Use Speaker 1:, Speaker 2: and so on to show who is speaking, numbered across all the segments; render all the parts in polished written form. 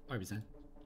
Speaker 1: 2比3。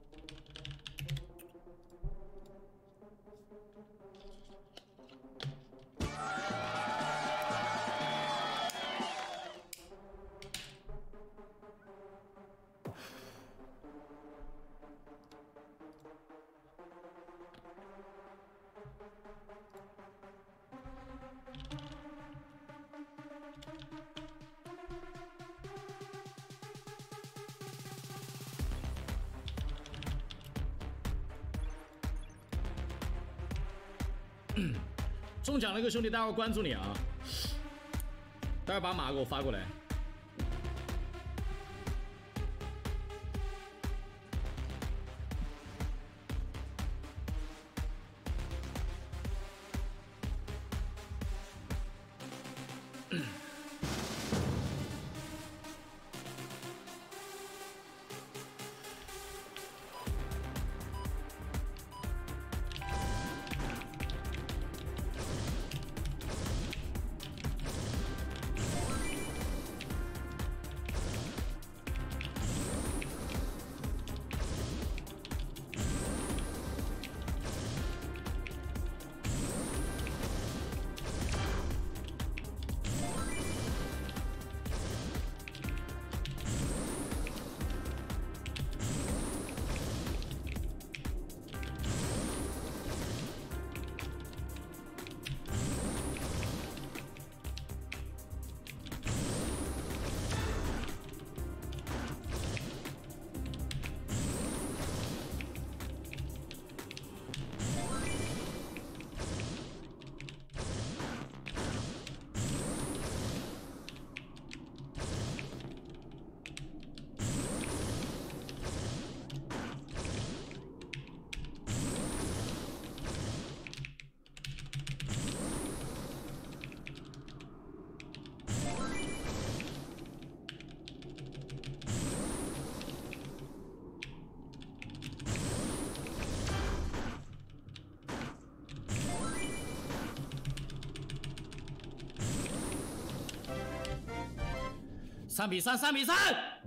Speaker 1: 中奖那个兄弟，待会儿关注你啊！待会儿把码给我发过来。3比3。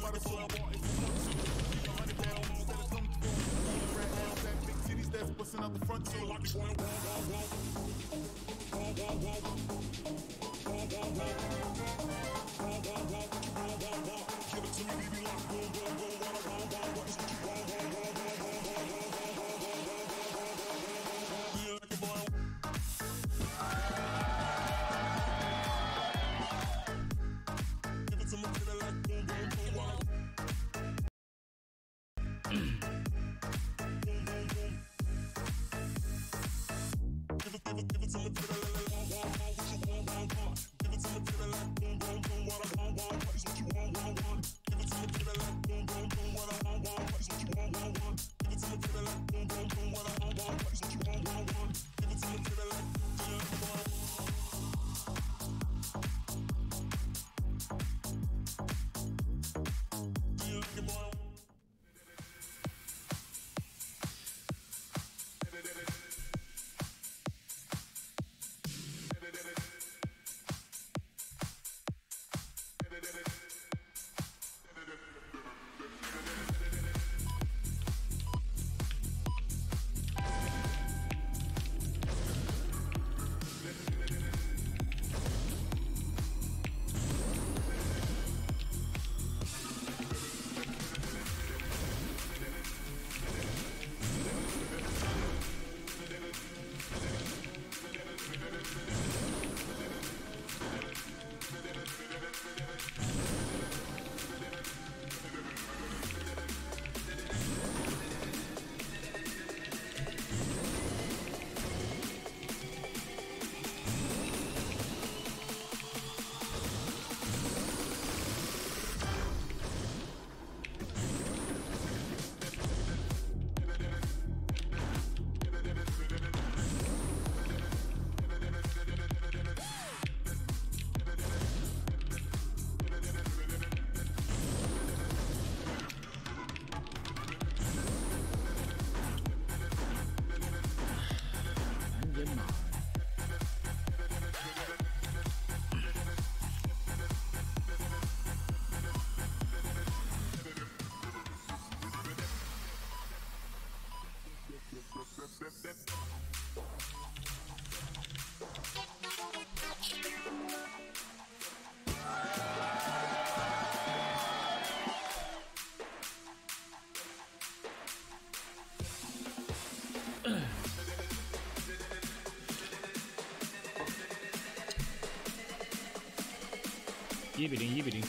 Speaker 1: 1-0，1-0。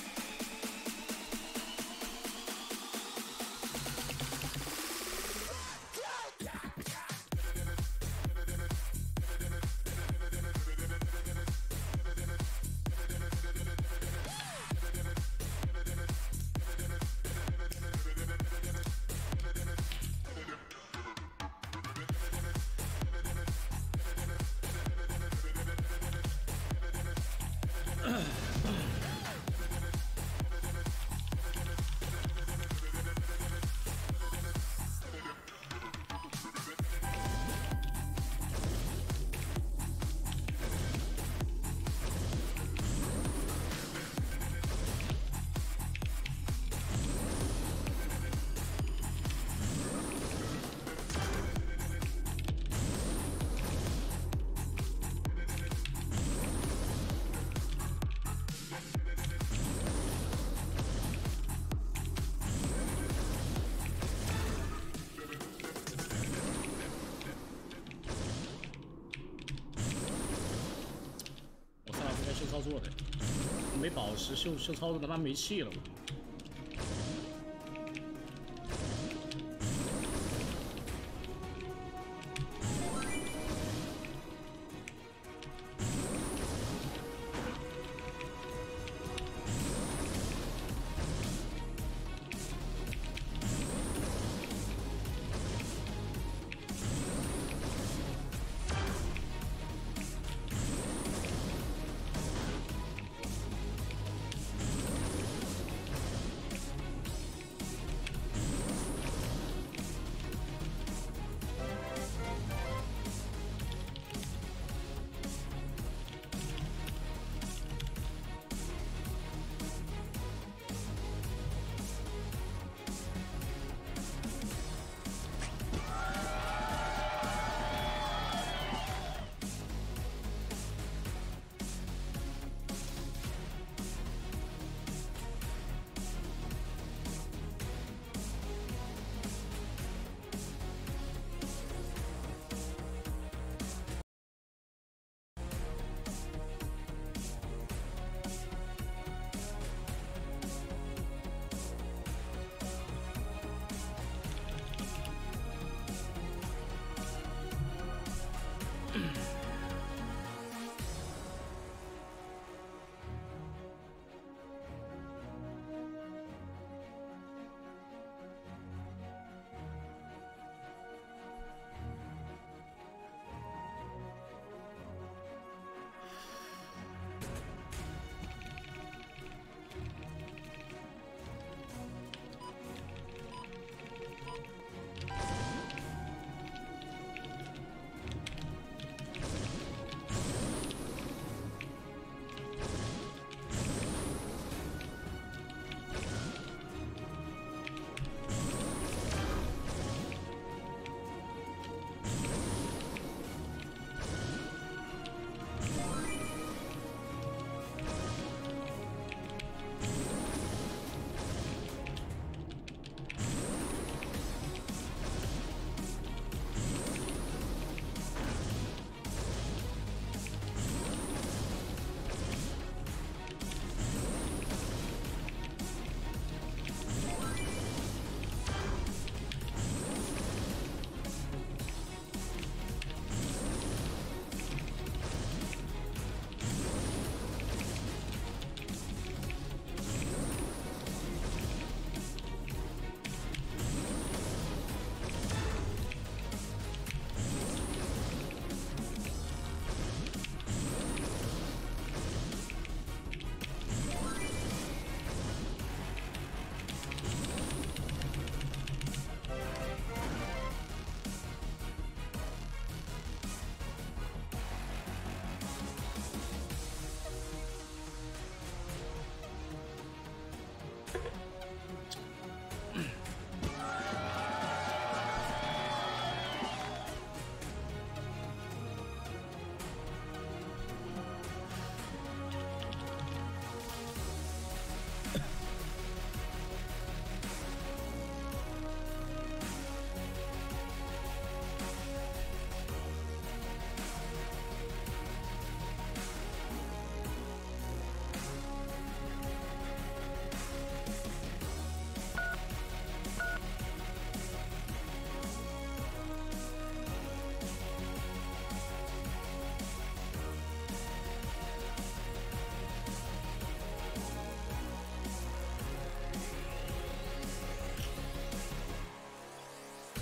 Speaker 1: 秀操作的，没宝石秀操作他妈没气了我。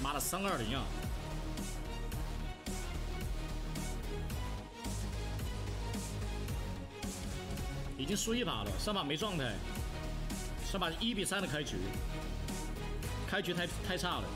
Speaker 1: 妈的320啊！已经输一把了，上把没状态，上把1比3的开局，开局太差了。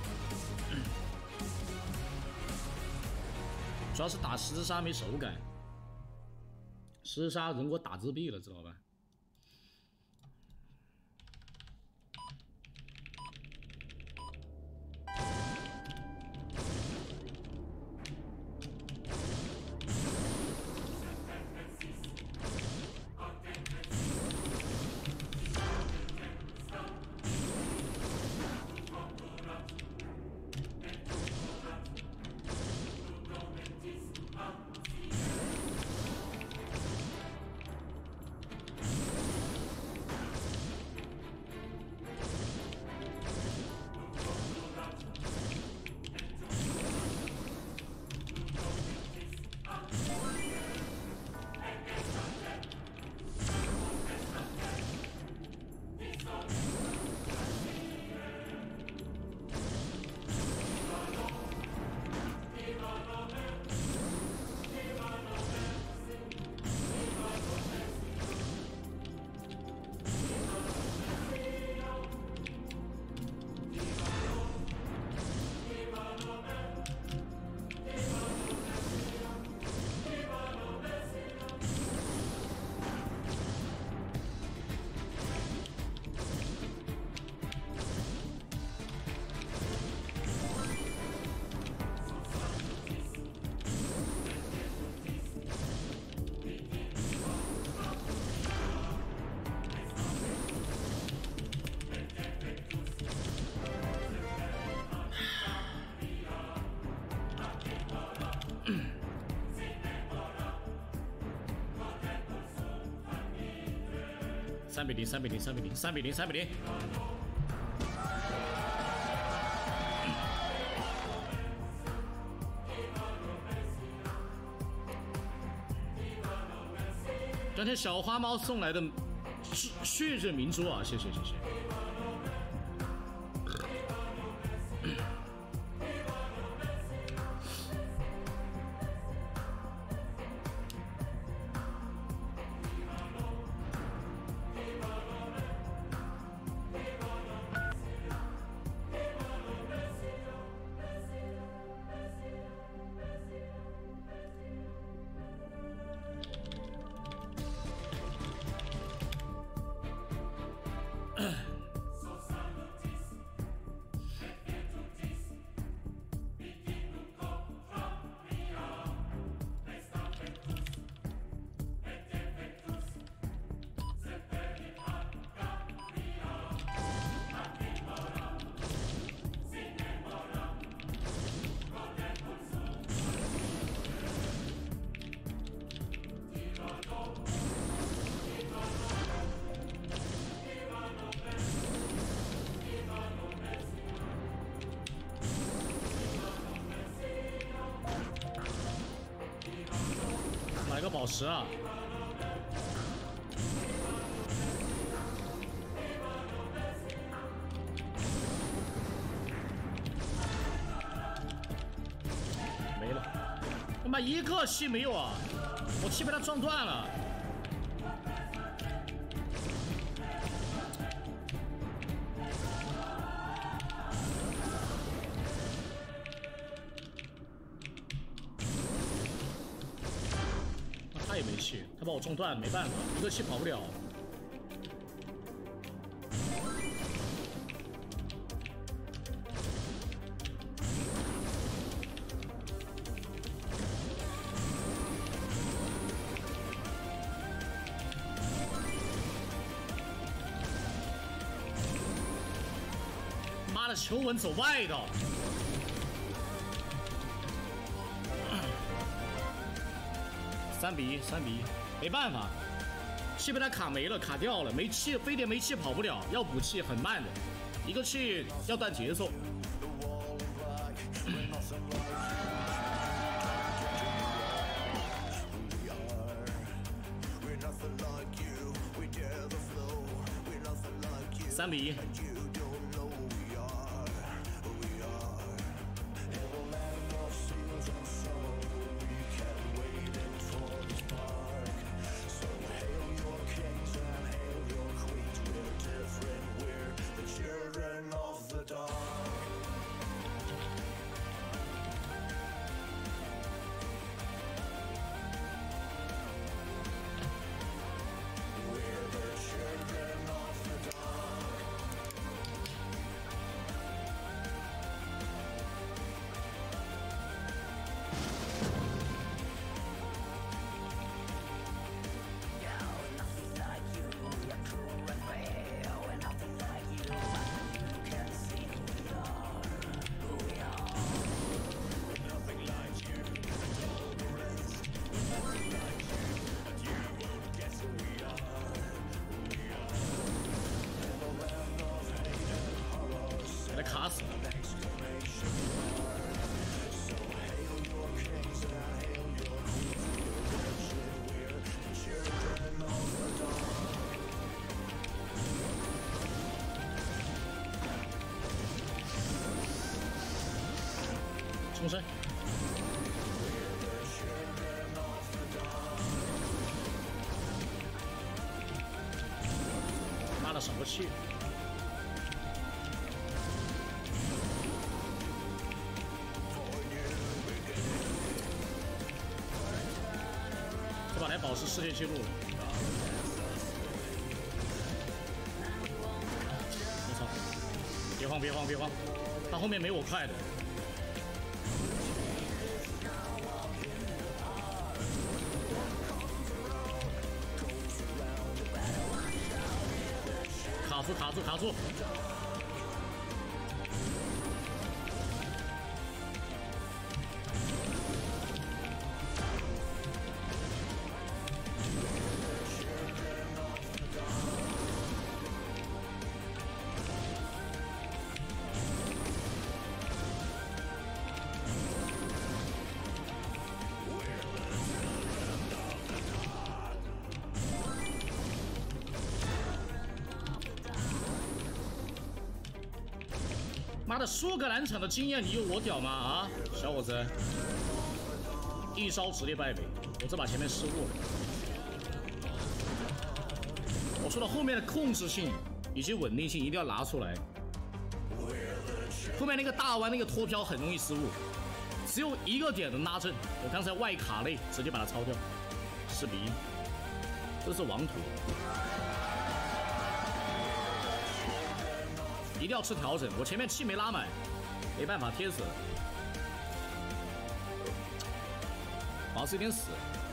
Speaker 1: 主要是打十字杀没手感，十字杀人给我打自闭了，知道吧？3比0，3比0，3比0，3比0，3比0。感谢小花猫送来的血刃明珠啊，谢谢谢谢。买个宝石啊！没了，他妈一个气没有啊！我气被他撞断了。他也没气，他把我撞断，没办法，一个气跑不了。妈的，求稳走外道。3比1，3比1，没办法，气被他卡没了，卡掉了，没气，非得没气跑不了，要补气很慢的，一个气要断节奏。3比1。 重生。妈的，上不去。这把来保持世界纪录。我操！别慌，别慌，别慌！他后面没我快的。 卡住！妈的，苏格兰场的经验你有我屌吗？啊，小伙子，一招直接败北，我这把前面失误了。我说的后面的控制性以及稳定性一定要拿出来。后面那个大弯那个脱飘很容易失误，只有一个点能拉正。我刚才外卡内直接把它抄掉，4比1，这是王土。 一定要吃调整，我前面气没拉满，没办法贴死了。保持有点死，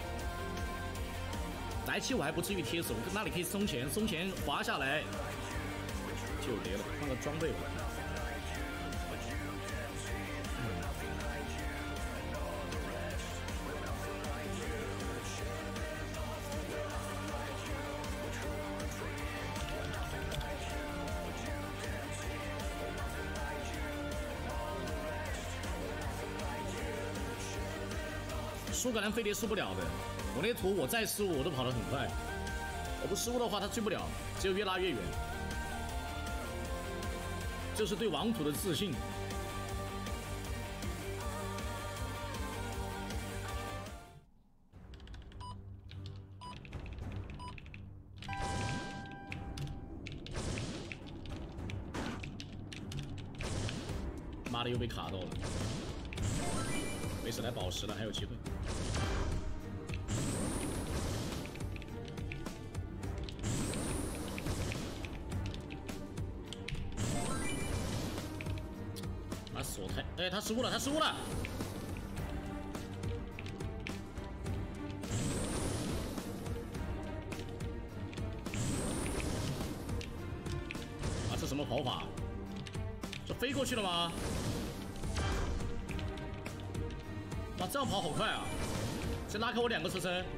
Speaker 1: 来气我还不至于贴死，我那里可以松前滑下来就有叠了，换个装备吧。苏格兰飞碟输不了的，我那图我再失误我都跑得很快，我不失误的话他追不了，只有越拉越远。这是对王土的自信。妈的又被卡到了，没事，来宝石了，还有机会。 锁太，哎，他失误了，他失误了。啊，这什么跑法？这飞过去了吗？哇，这样跑好快啊！先拉开我2个车身，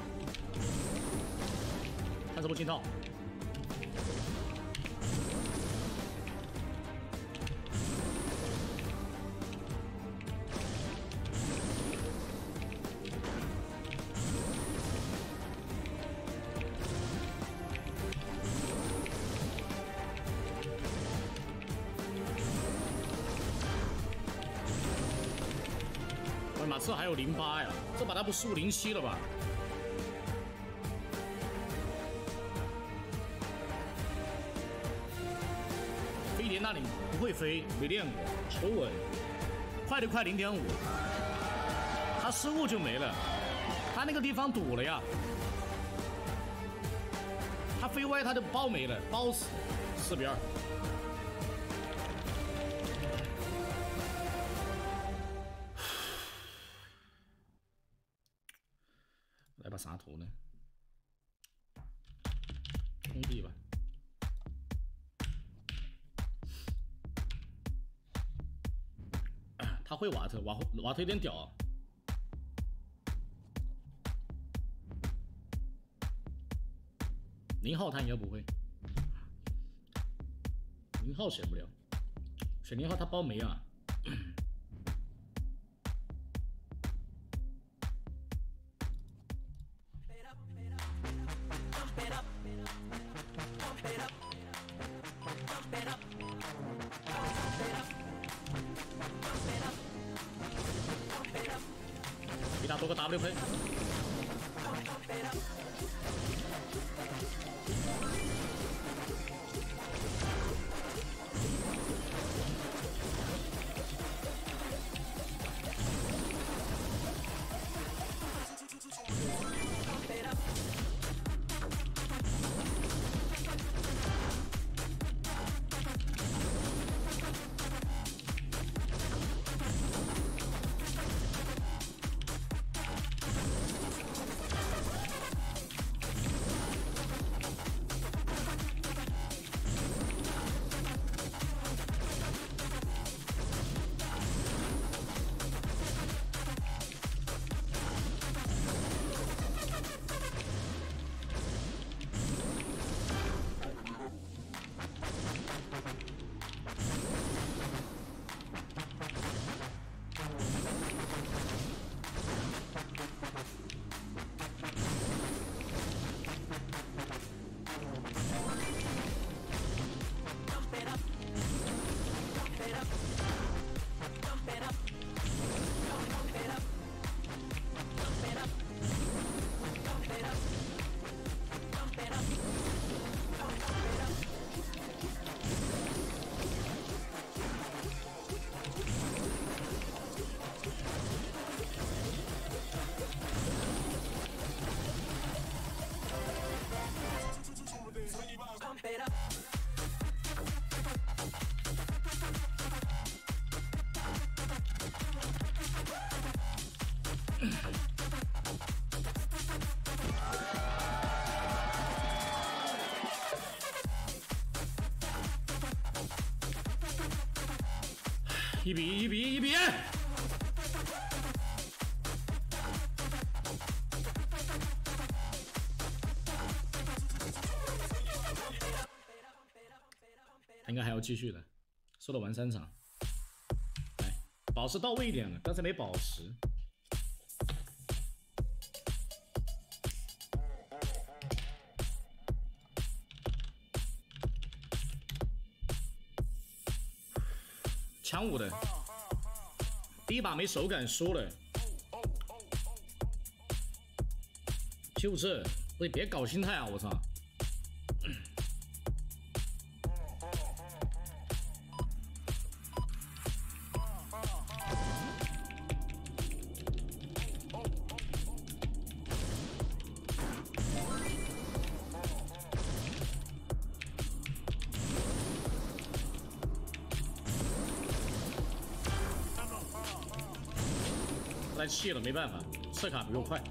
Speaker 1: 看什么进套。 马刺还有08呀，这把他不15、07了吧？飞碟那里不会飞，没练过，求稳，快的快0.5，他失误就没了，他那个地方堵了呀，他飞歪他就包没了，包死，4比2。 来把啥图呢？空地吧。他会瓦特，瓦特有点屌啊。0号他应该不会，0号选不了，选0号他包没啊。 下多个 W 喷。1比1，1比1，1比1。应该还要继续的，说了玩3场。来，宝石到位一点了，刚才没宝石。强5的，第一把没手感输了。就这，喂，别搞心态啊！我操！来气了，没办法，撤卡比我快。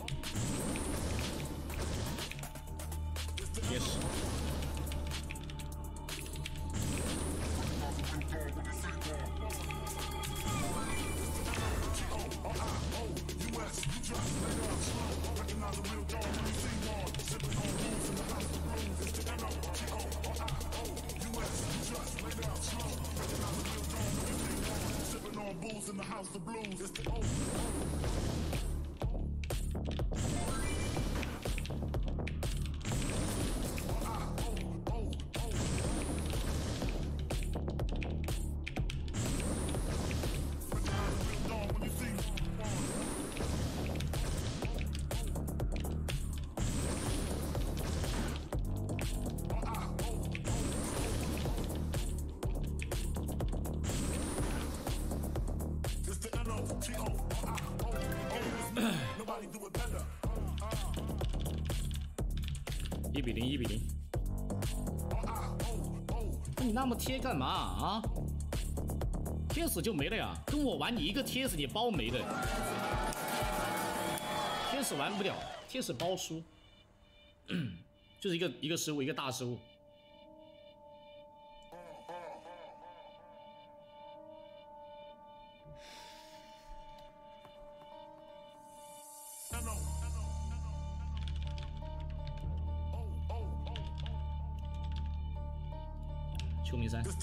Speaker 1: 贴士。1比0，1比0。你那么贴干嘛啊？贴死就没了呀！跟我玩，你一个贴死你包没的。贴死玩不了，贴死包输。就是一个失误，一个大失误。秋名山，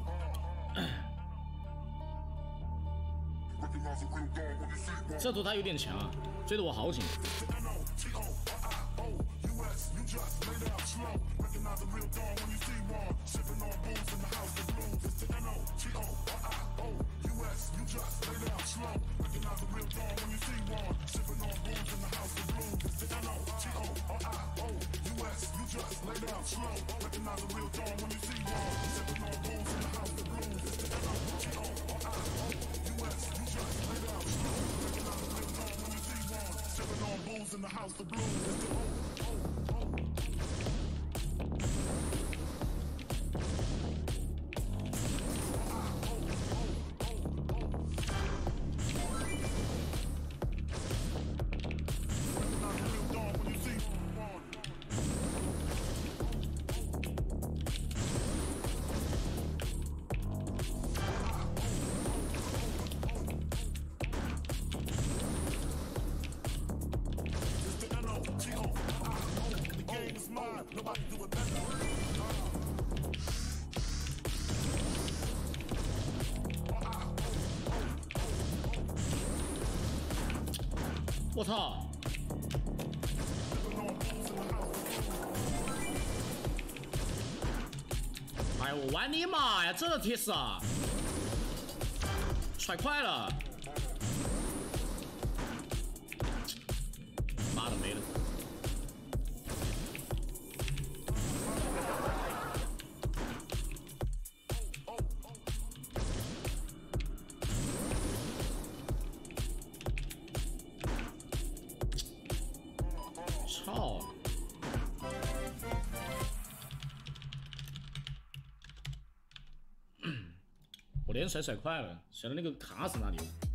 Speaker 1: 这图他有点强啊，追得我好紧。
Speaker 2: In the house of blues. Nobody do it better.
Speaker 1: 我操！哎呦，我玩你妈呀！这个铁丝啊，踹快了，妈的没了。 操！我连甩快了，甩到那个卡死那里了。